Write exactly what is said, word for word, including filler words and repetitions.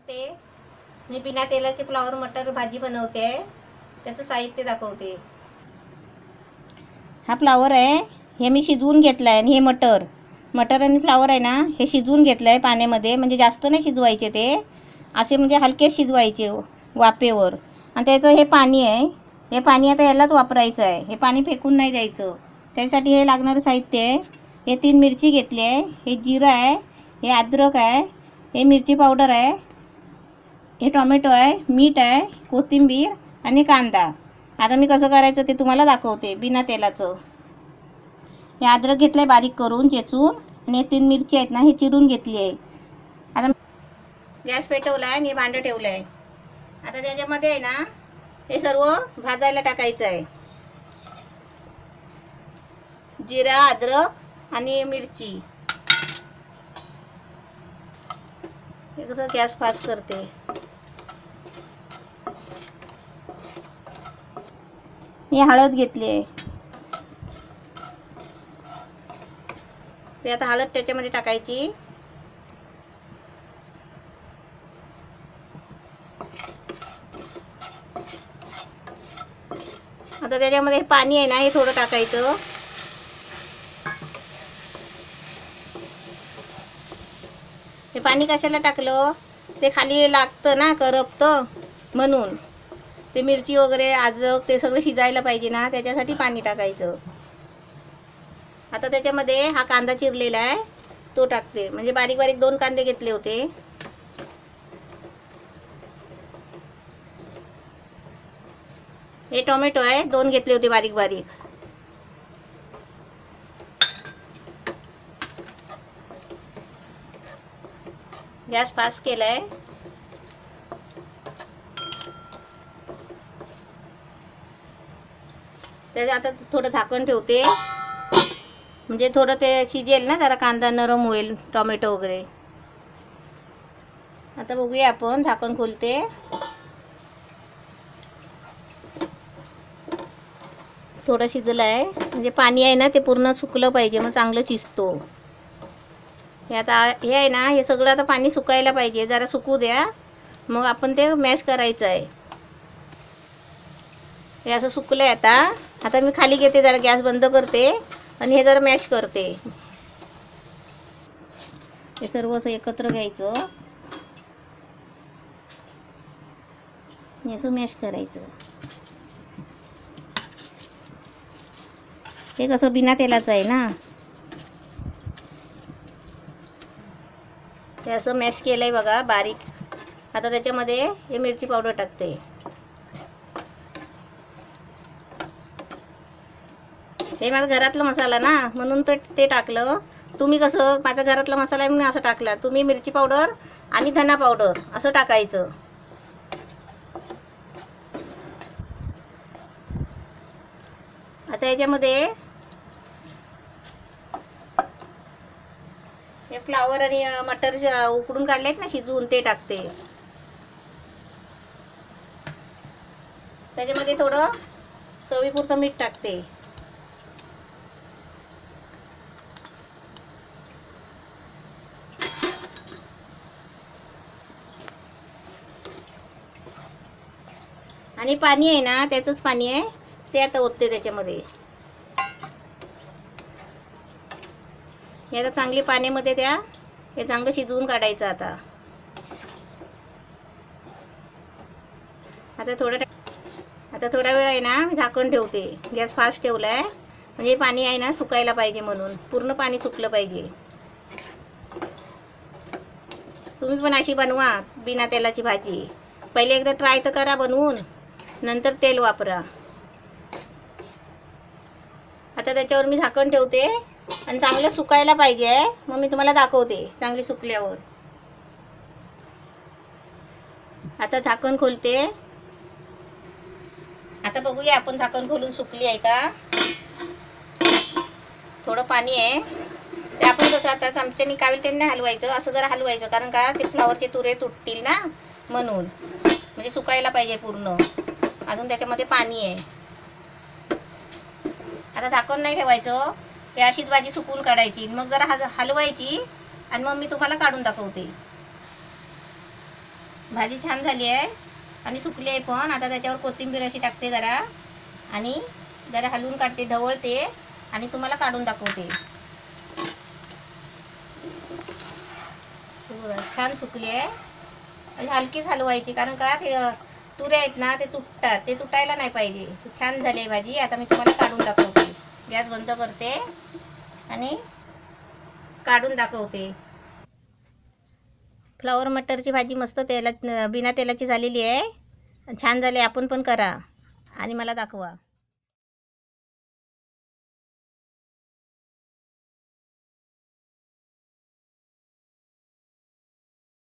नमस्ते, मी बिना तेलाची फ्लावर मटर भाजी बनवते आहे. त्याचं साहित्य दाखवते. हा फ्लावर आहे, हे मी शिजवून घेतला आहे. आणि हे मटर मटर आणि फ्लावर आहे ना, हे शिजवून घेतलं आहे पाण्यामध्ये. म्हणजे जास्त नाही शिजवायचे ते, असे म्हणजे हलके शिजवायचे वाफेवर. आणि त्याचं हे पाणी आहे, हे पाणी आता ह्यालाच वापरायचं आहे. हे पाणी फेकून नाही द्यायचं. त्यासाठी हे लागणारं साहित्य आहे. हे तीन मिरची घेतली आहे, हे जिरं आहे, हे अद्रक आहे, हे मिरची पावडर आहे, हे टोमॅटो आहे, मीठ आहे, कोथिंबीर आणि कांदा. आता मी कसं करायचं ते तुम्हाला दाखवते बिना तेलाचं. हे अद्रक घेतलं आहे बारीक करून चेचून, आणि हे तीन मिरची आहेत ना, हे चिरून घेतली आहे. आता गॅस पेटवला आहे आणि हे भांडं ठेवलं आहे. आता त्याच्यामध्ये आहे ना, हे सर्व भाजायला टाकायचं आहे. जिरा, अद्रक आणि मिरची. हे कसं गॅस फास्ट करते. मी हळद घेतली आहे, ते आता हळद त्याच्यामध्ये टाकायची. आता त्याच्यामध्ये पाणी आहे ना, हे थोडं टाकायचं. हे पाणी कशाला टाकलं, ते खाली लागतं ना, करपतं म्हणून. ते मिरची वगैरे अद्रक ते सगळं शिजायला पाहिजे ना, त्याच्यासाठी पाणी टाकायचं. आता त्याच्यामध्ये हा कांदा चिरलेला आहे तो टाकते. म्हणजे बारीक बारीक दोन कांदे घेतले होते. हे टोमॅटो आहे, दोन घेतले होते बारीक बारीक. गॅस फास्ट केलाय. त्याचं आता थोडं झाकण ठेवते, म्हणजे थोडं ते शिजेल ना, जरा कांदा नरम होईल, टोमॅटो वगैरे. आता बघूया आपण, झाकण खोलते. थोडं शिजलं आहे, म्हणजे पाणी आहे ना ते पूर्ण सुकलं पाहिजे, मग चांगलं शिजतो. हे आता हे आहे ना, हे सगळं आता पाणी सुकायला पाहिजे, जरा सुकू द्या, मग आपण ते मॅश करायचं आहे. हे असं सुकलं आहे. आता आता मी खाली घेते, जरा गॅस बंद करते आणि हे जरा मॅश करते. हे सर्व असं एकत्र घ्यायचं, असं मॅश करायचं. हे कसं बिना तेलाचं आहे ना. हे असं मॅश केलं आहे बघा बारीक. आता त्याच्यामध्ये हे मिरची पावडर टाकते. हे माझा घरातला मसाला ना, म्हणून तर ते टाकलं. तुम्ही कसं, माझा घरातला मसाला आहे म्हणून असं टाकला. तुम्ही मिरची पावडर आणि धना पावडर असं टाकायचं. आता याच्यामध्ये हे फ्लावर आणि मटर उकडून काढलेत ना शिजवून, ते टाकते. त्याच्यामध्ये थोडं चवीपुरतं मीठ टाकते. आणि पाणी आहे ना, त्याचंच पाणी आहे ते आता ओतते त्याच्यामध्ये. हे आता चांगली पाण्यामध्ये त्या हे चांगलं शिजवून काढायचं. आता आता थोडं आता थोडा वेळ आहे ना, झाकण ठेवते. गॅस फास्ट ठेवला आहे, म्हणजे पाणी आहे ना सुकायला पाहिजे, म्हणून पूर्ण पाणी सुकलं पाहिजे. तुम्ही पण अशी बनवा बिना तेलाची भाजी. पहिले एकदा ट्राय तर करा बनवून, नंतर तेल वापरा. आता त्याच्यावर मी झाकण ठेवते आणि चांगलं सुकायला पाहिजे, मग मी तुम्हाला दाखवते चांगली सुकल्यावर. आता झाकण खोलते. आता बघूया आपण झाकण खोलून सुकली आहे का. थोडं पाणी आहे ते आपण कसं आता चमच्याने कावेल त्यांनी हलवायचं, असं जरा हलवायचं, कारण का ते फ्लावरचे तुरे तुटतील ना, म्हणून. म्हणजे सुकायला पाहिजे पूर्ण. अजून त्याच्यामध्ये पाणी आहे. आता झाकण नाही ठेवायचं, हे अशीच भाजी सुकवून काढायची, मग जरा हलवायची आणि मग मी तुम्हाला काढून दाखवते. भाजी छान झाली आहे आणि सुकली आहे पण. आता त्याच्यावर कोथिंबीर अशी टाकते जरा आणि जरा हलवून काढते, ढवळते आणि तुम्हाला काढून दाखवते. छान सुकली आहे. म्हणजे हलकीच हलवायची, कारण का ते तुऱ्या आहेत ना ते तुटतात, ते तुटायला नाही पाहिजे. छान झाली आहे भाजी. आता मी तुम्हाला काढून दाखवते. गॅस बंद करते आणि काढून दाखवते. फ्लावर मटरची भाजी मस्त तेलात बिना तेलाची झालेली आहे. छान झाली. आपण पण करा आणि मला दाखवा.